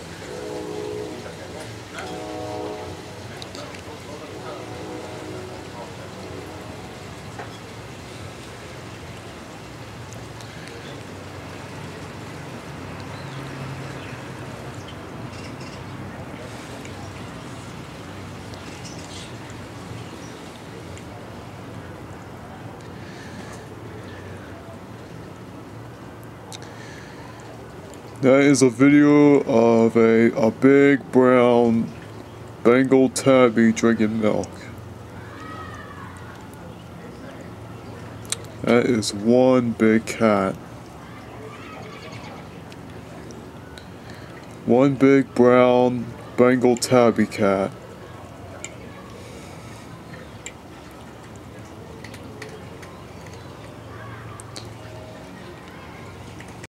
That is a video of a big brown Bengal tabby drinking milk. That is one big cat. One big brown Bengal tabby cat.